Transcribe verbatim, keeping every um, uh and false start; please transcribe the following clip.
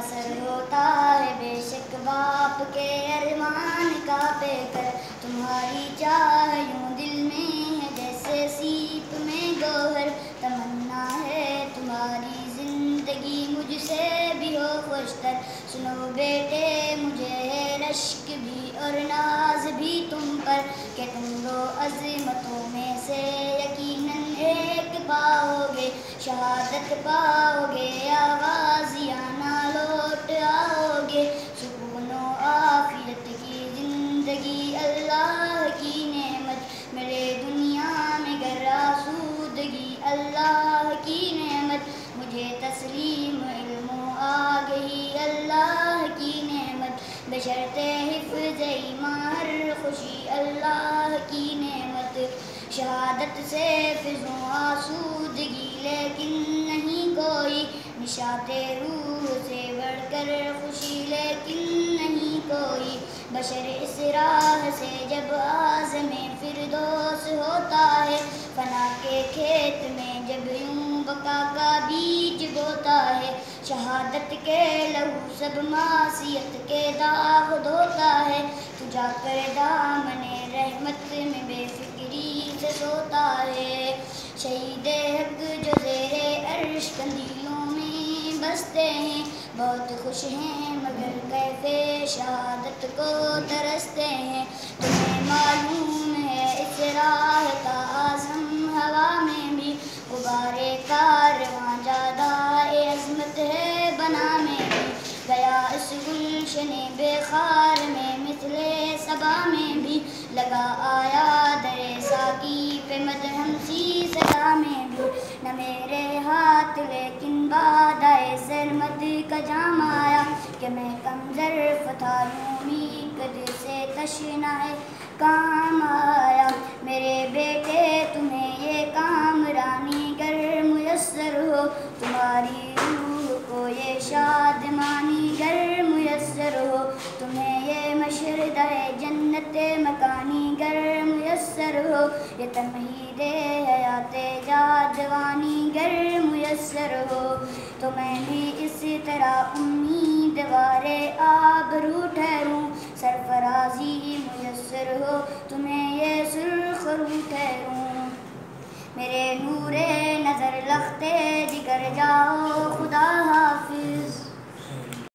اثر ہوتا ہے بے شک باپ کے ارمان کا پے کر. تمہاری چاہ یوں دل میں ہے جیسے سیپ میں گوہر. تمنا ہے تمہاری زندگی مجھ سے بھی ہو خوشتر. سنو بیٹے مجھے ہے رشک بھی اور ناز بھی تم پر کہ تم دو عظمتوں میں سے یقیناً ایک پاؤ گے. شہادت پاؤ گے یا غازیانہ لوٹ آؤ گے. سکون و عافیت کی زندگی اللہ کی نعمت میرے دنیا میں گر آسودگی اللہ کی نعمت. مجھے تسلیم علم و آگہی اللہ کی نعمت بشرط حفظ ایمان ہر خوشی اللہ کی نعمت. شہادت سے فضوں آسودگی لیکن نہیں کوئی. نشاط روح سے بڑھ کر خوشی لیکن نہیں کوئی. بشر اس راہ سے جب عازم فردوس ہوتا ہے. فنا کے کھیت میں جب یوں بقا کا بیج بوتا ہے. شہادت کے لہو سب معصیت کے داغ دھوتا ہے. تو جا کر دامن رحمت میں بے فکری سے سوتا ہے. شہید حق جو زیر عرش قندیلوں میں بستے ہیں بہت خوش ہیں مگر کیف شہادت کو ترستے ہیں. تمہیں معلوم ہے اس راہ کا اعظم ہوا میں بھی غبار کارواں جادہ عظمت ہے بنا میں بھی. گیا اس گلشن بے خار میں مثل صبا میں بھی. لگا آیا در ساقی پہ مدہم سی صدا میں بھی. نہ میرے ہاتھ لیکن بادائے سرمد کا جام آیا کہ میں کم ظرف تھا یوں ہی قد سے تشنہ کام آیا. میرے بیٹے تمہیں یہ کامرانی گر میسر ہو. تمہاری روح کو یہ شادمانی گر میسر ہو. تمہیں یہ مشردہ جنت مکانی گر میسر ہو. یہ تمہید حیات جاودانی گر میسر ہو. تو میں بھی اس طرح امیدوار آبرو ٹھہروں. سرفرازی میسر ہو تمہیں یہ سرخ رو ٹھہروں. میرے نور نظر لخت جگر جاؤ